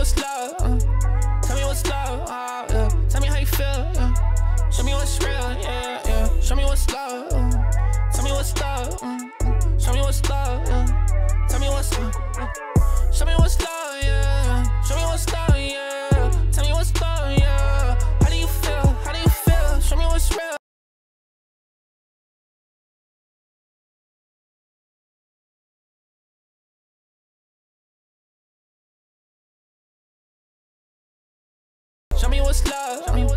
what's love. Tell me what's love. Yeah. Tell me how you feel. Yeah. Show me what's real. Yeah, yeah. Show me what's love. Tell me what's love. Show me what's love. Yeah. Tell me what's love. Show me what's love. Yeah. Show me what's love. Yeah. Tell me what's love. Yeah. How do you feel? How do you feel? Show me what's real. Show me what's love.